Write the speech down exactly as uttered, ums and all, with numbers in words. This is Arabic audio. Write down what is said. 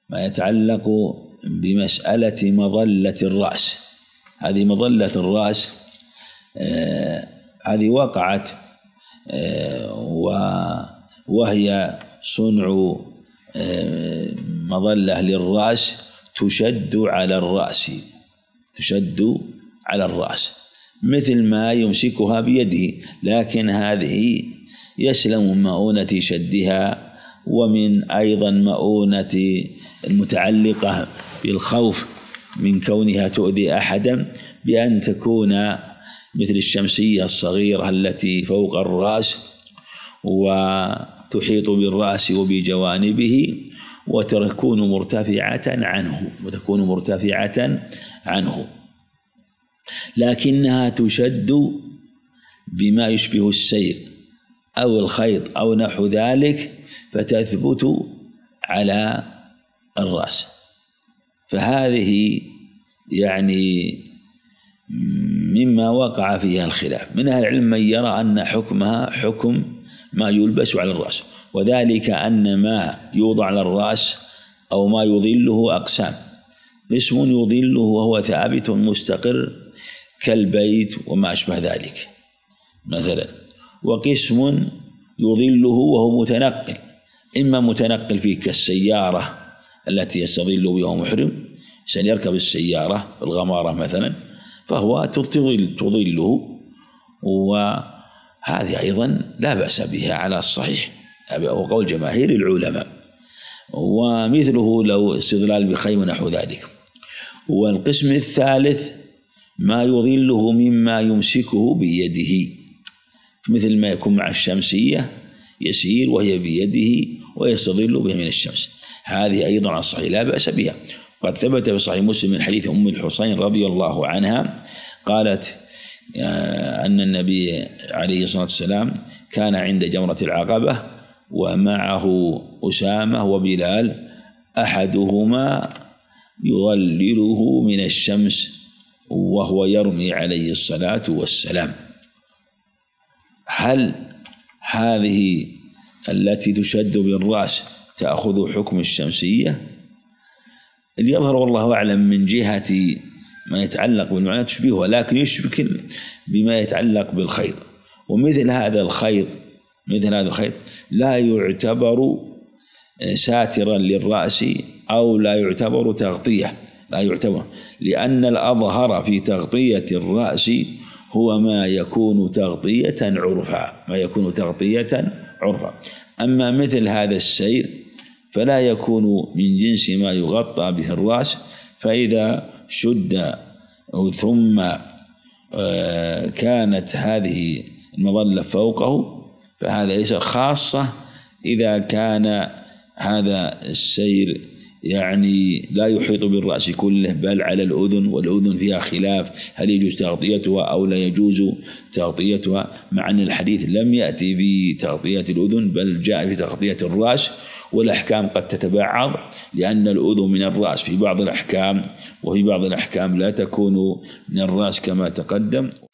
ما يتعلق بمسألة مظلة الرأس. هذه مظلة الرأس آه هذه وقعت آه وهي صنع آه مظلة للرأس تشد على الرأس تشد على الرأس مثل ما يمسكها بيده، لكن هذه يسلم من مؤونة شدها ومن أيضا مؤونة المتعلقة بالخوف من كونها تؤذي أحدا، بأن تكون مثل الشمسية الصغيرة التي فوق الرأس وتحيط بالرأس وبجوانبه وتكون مرتفعة عنه وتكون مرتفعة عنه لكنها تشد بما يشبه السير أو الخيط أو نحو ذلك فتثبت على الرأس. فهذه يعني مما وقع فيها الخلاف. من أهل العلم من يرى أن حكمها حكم ما يلبس على الرأس، وذلك أن ما يوضع على الرأس أو ما يظله أقسام: قسم يظله وهو ثابت مستقر كالبيت وما أشبه ذلك مثلا، وقسم يظله وهو متنقل، إما متنقل فيه كالسيارة التي يستظل بها محرم، سيركب السيارة الغمارة مثلا فهو تظل تظله، وهذه أيضا لا بأس بها على الصحيح وقول جماهير العلماء، ومثله لو استظلال بخيم نحو ذلك. والقسم الثالث ما يظله مما يمسكه بيده، مثل ما يكون مع الشمسية يسير وهي بيده ويستظل بها من الشمس، هذه أيضا على الصحيح لا بأس بها. قد ثبت في صحيح مسلم من حديث أم الحسين رضي الله عنها قالت أن النبي عليه الصلاة والسلام كان عند جمرة العقبة ومعه أسامة وبلال، أحدهما يظلله من الشمس وهو يرمي عليه الصلاة والسلام. هل هذه التي تشد بالرأس تأخذ حكم الشمسية؟ اللي يظهر والله أعلم من جهة ما يتعلق بالمعنى تشبهها، لكن يشبك بما يتعلق بالخيط، ومثل هذا الخيط مثل هذا الخيط لا يعتبر ساترا للرأس أو لا يعتبر تغطية، لا يعتبر، لأن الأظهر في تغطية الرأس هو ما يكون تغطية عرفا ما يكون تغطية عرفا أما مثل هذا السير فلا يكون من جنس ما يغطى به الرأس، فإذا شد ثم كانت هذه المظلة فوقه فهذا ليس خاصة إذا كان هذا السير يعني لا يحيط بالرأس كله بل على الأذن، والأذن فيها خلاف هل يجوز تغطيتها أو لا يجوز تغطيتها، مع أن الحديث لم يأتي بتغطية الأذن بل جاء في تغطية الرأس، والأحكام قد تتبعض لأن الأذن من الرأس في بعض الأحكام وفي بعض الأحكام لا تكون من الرأس كما تقدم.